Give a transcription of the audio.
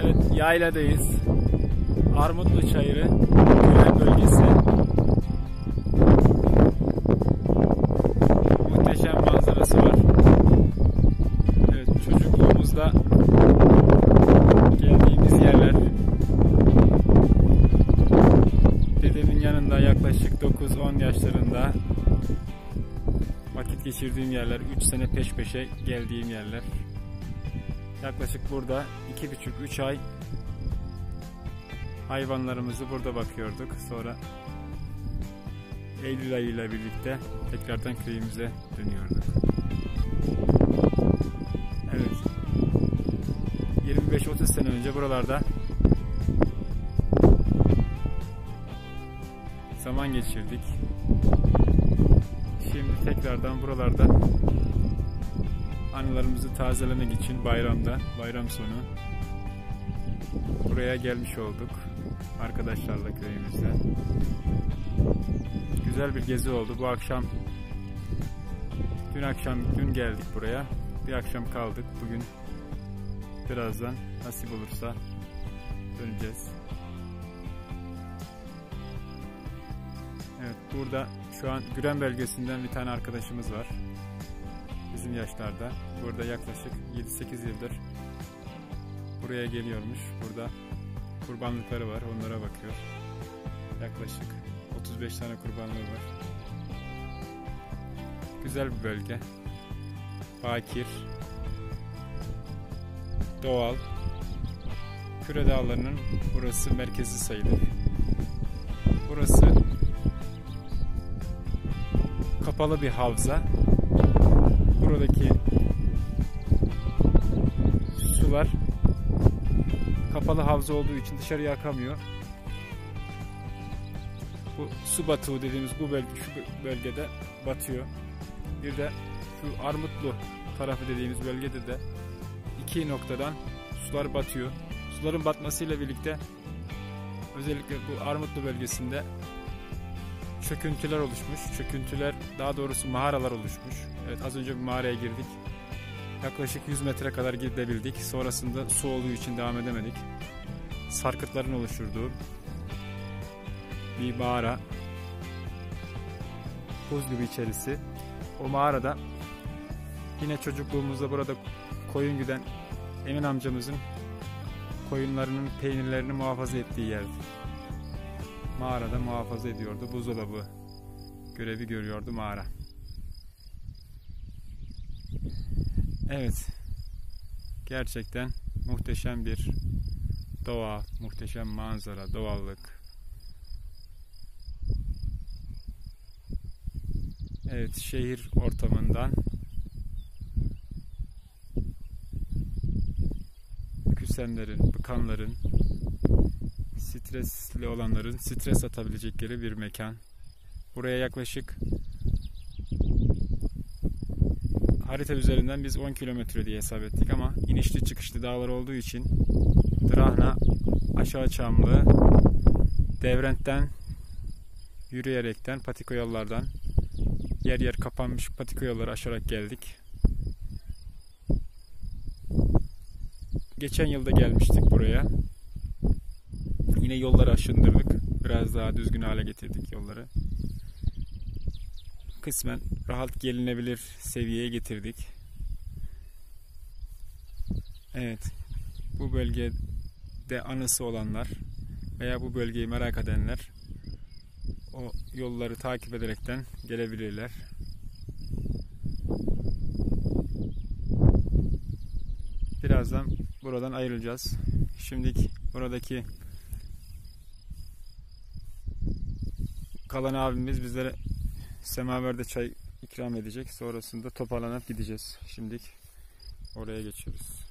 Evet, yayladayız. Armutlu Çayırı Güven bölgesi. Muhteşem manzarası var. Evet, çocukluğumuzda geldiğimiz yerler. Dedemin yanında yaklaşık 9-10 yaşlarında vakit geçirdiğim yerler. 3 sene peş peşe geldiğim yerler. Yaklaşık burada 2,5-3 ay hayvanlarımızı burada bakıyorduk. Sonra Eylül ayıyla birlikte tekrardan köyümüze dönüyorduk. Evet. 25-30 sene önce buralarda zaman geçirdik. Şimdi tekrardan buralarda anılarımızı tazelemek için bayram sonu buraya gelmiş olduk arkadaşlarla köyümüzde. Güzel bir gezi oldu. Bu akşam, dün geldik buraya. Bir akşam kaldık. Bugün birazdan nasip olursa döneceğiz. Evet, burada şu an Güren bölgesinden bir tane arkadaşımız var. Bizim yaşlarda. Burada yaklaşık 7-8 yıldır buraya geliyormuş. Burada kurbanlıkları var. Onlara bakıyor. Yaklaşık 35 tane kurbanlığı var. Güzel bir bölge. Bakir. Doğal. Küre Dağları'nın burası merkezi sayılır. Burası kapalı bir havza. Buradaki sular kapalı havza olduğu için dışarıya akamıyor. Bu su batığı dediğimiz şu bölgede batıyor. Bir de şu Armutlu tarafı dediğimiz bölgede de iki noktadan sular batıyor. Suların batmasıyla birlikte özellikle bu Armutlu bölgesinde çöküntüler oluşmuş. Daha doğrusu mağaralar oluşmuş. Evet, az önce bir mağaraya girdik. Yaklaşık 100 metre kadar gidebildik. Sonrasında su olduğu için devam edemedik. Sarkıtların oluşturduğu bir mağara. Buz gibi içerisi. O mağarada yine çocukluğumuzda burada koyun güden Emin amcamızın koyunlarının peynirlerini muhafaza ettiği yerdi. Mağarada muhafaza ediyordu. Buzdolabı görevi görüyordu mağara. Evet. Gerçekten muhteşem bir doğa, muhteşem manzara, doğallık. Evet, şehir ortamından küsenlerin, bıkanların, stresli olanların stres atabilecekleri bir mekan. Buraya yaklaşık harita üzerinden biz 10 kilometre diye hesap ettik ama inişli çıkışlı dağlar olduğu için Drahna, Aşağı Çamlı, Devrent'ten yürüyerekten patika yollardan yer yer kapanmış patika yolları aşarak geldik. Geçen yılda gelmiştik buraya. Yine yolları aşındırdık. Biraz daha düzgün hale getirdik yolları. Kısmen rahat gelinebilir seviyeye getirdik. Evet. Bu bölgede anısı olanlar veya bu bölgeyi merak edenler o yolları takip ederekten gelebilirler. Birazdan buradan ayrılacağız. Şimdilik buradaki kalan abimiz bizlere semaverde çay ikram edecek. Sonrasında toparlanıp gideceğiz. Şimdilik oraya geçiyoruz.